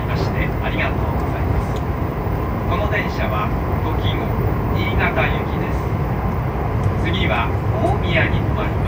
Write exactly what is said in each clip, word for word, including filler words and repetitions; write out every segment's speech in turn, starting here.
ましてありがとうございます。この電車はごきご新潟行きです。次は大宮に停まります。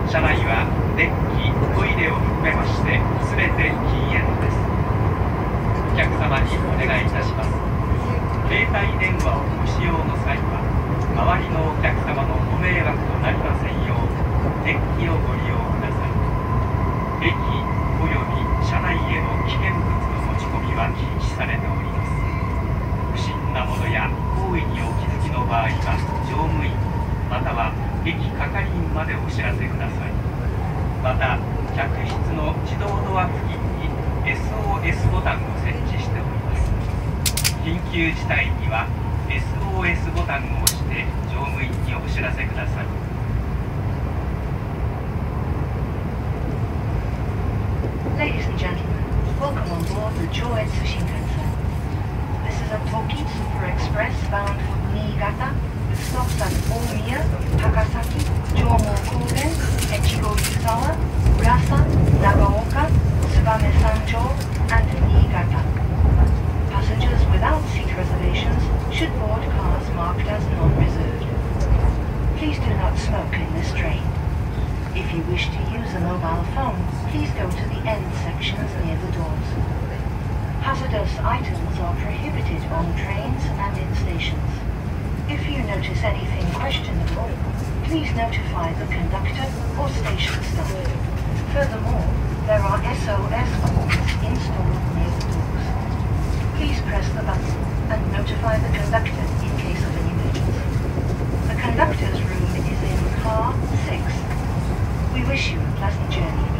車内はデッキ、トイレを含めまして全て禁煙です。お客様にお願いいたします。携帯電話をご使用の際は周りのお客様のご迷惑となりませんようデッキをご利用ください。駅および車内への危険物の持ち込みは禁止されております。不審なものや行為にお気づきの場合は乗務員または駅係員までお知らせください。また客室の自動ドア付近に エスオーエス ボタンを設置しております。緊急事態には エスオーエス ボタンを押して乗務員にお知らせください。 Ladies and gentlemen, welcome on board the Joetsu Shinkansen. This is a Toki Super Express bound for Niigata with stops at Omiya, Takasaki, Jomo Kogen, Echigo Yuzawa, Urasa, Nagaoka, Tsubame Sancho, and Niigata. Passengers without seat reservations should board cars marked as non-reserved. Please do not smoke in this train. If you wish to use a mobile phone, please go to the end sections near the doors. Hazardous items are prohibited on trains and in stations. If you notice anything questionable, please notify the conductor or station staff. Furthermore, there are S O S cords installed near the doors. Please press the button and notify the conductor in case of an emergency. The conductor's room is in car six. We wish you a pleasant journey.